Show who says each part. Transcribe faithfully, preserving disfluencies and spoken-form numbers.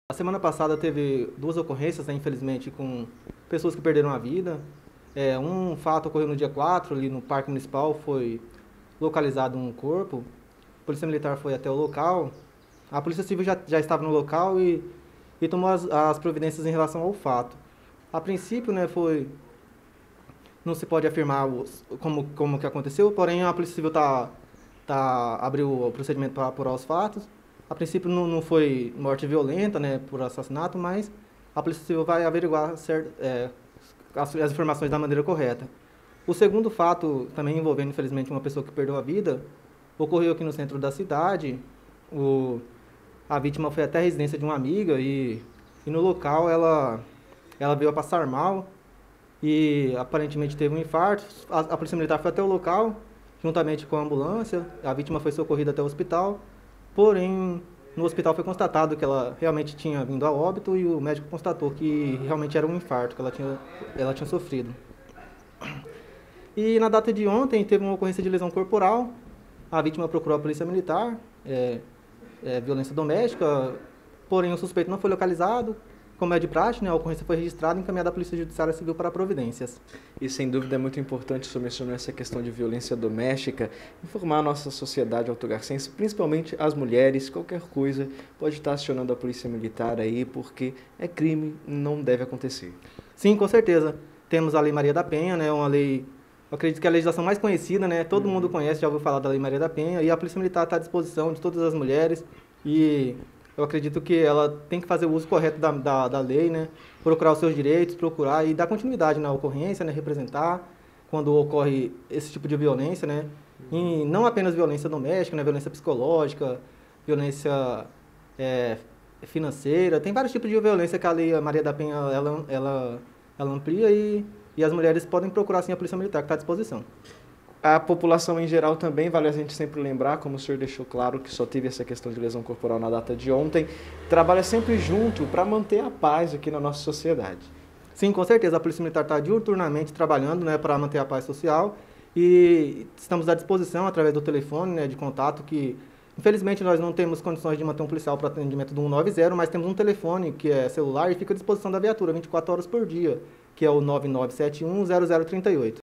Speaker 1: A semana passada teve duas ocorrências, né, infelizmente, com pessoas que perderam a vida. É, um fato ocorreu no dia quatro, ali no Parque Municipal, foi localizado um corpo. A Polícia Militar foi até o local. A Polícia Civil já, já estava no local e, e tomou as, as providências em relação ao fato. A princípio, né, foi, não se pode afirmar os, como, como que aconteceu, porém a Polícia Civil tá, tá, abriu o procedimento para apurar os fatos. A princípio não, não foi morte violenta, né, por assassinato, mas a Polícia Civil vai averiguar certo, é, as, as informações da maneira correta. O segundo fato, também envolvendo, infelizmente, uma pessoa que perdeu a vida, ocorreu aqui no centro da cidade. O, a vítima foi até a residência de uma amiga e, e no local ela, ela veio a passar mal e aparentemente teve um infarto. A, a Polícia Militar foi até o local, juntamente com a ambulância. A vítima foi socorrida até o hospital. Porém, no hospital foi constatado que ela realmente tinha vindo a óbito e o médico constatou que realmente era um infarto que ela tinha, ela tinha sofrido. E na data de ontem teve uma ocorrência de lesão corporal. A vítima procurou a polícia militar, é, é, violência doméstica, porém o suspeito não foi localizado. Como é de praxe, né, a ocorrência foi registrada e encaminhada à Polícia Judiciária Civil para providências.
Speaker 2: E sem dúvida é muito importante, o senhor mencionou essa questão de violência doméstica, informar a nossa sociedade altogarcense, principalmente as mulheres, qualquer coisa pode estar acionando a Polícia Militar aí, porque é crime, não deve acontecer.
Speaker 1: Sim, com certeza. Temos a Lei Maria da Penha, né, uma lei, eu acredito que é a legislação mais conhecida, né, todo hum. mundo conhece, já ouviu falar da Lei Maria da Penha, e a Polícia Militar está à disposição de todas as mulheres e eu acredito que ela tem que fazer o uso correto da, da, da lei, né? Procurar os seus direitos, procurar e dar continuidade na ocorrência, né? Representar quando ocorre esse tipo de violência, né? E não apenas violência doméstica, né? Violência psicológica, violência é, financeira. Tem vários tipos de violência que a Lei Maria da Penha ela, ela, ela amplia e, e as mulheres podem procurar sim a Polícia Militar, que está à disposição.
Speaker 2: A população em geral também, vale a gente sempre lembrar, como o senhor deixou claro, que só teve essa questão de lesão corporal na data de ontem, trabalha sempre junto para manter a paz aqui na nossa sociedade.
Speaker 1: Sim, com certeza. A Polícia Militar está diuturnamente trabalhando, né, para manter a paz social e estamos à disposição através do telefone, né, de contato que, infelizmente, nós não temos condições de manter um policial para atendimento do cento e noventa, mas temos um telefone que é celular e fica à disposição da viatura vinte e quatro horas por dia, que é o nove nove sete um zero zero três oito.